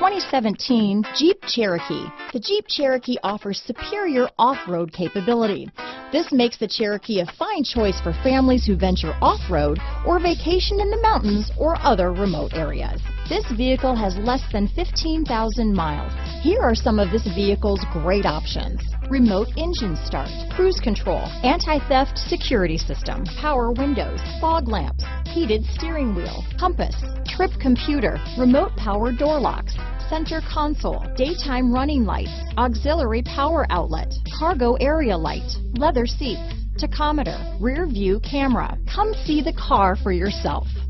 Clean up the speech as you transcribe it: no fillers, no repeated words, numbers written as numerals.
2017 Jeep Cherokee. The Jeep Cherokee offers superior off-road capability. This makes the Cherokee a fine choice for families who venture off-road or vacation in the mountains or other remote areas. This vehicle has less than 15,000 miles. Here are some of this vehicle's great options: remote engine start, cruise control, anti-theft security system, power windows, fog lamps, heated steering wheel, compass, trip computer, remote power door locks, center console, daytime running lights, auxiliary power outlet, cargo area light, leather seats, tachometer, rear view camera. Come see the car for yourself.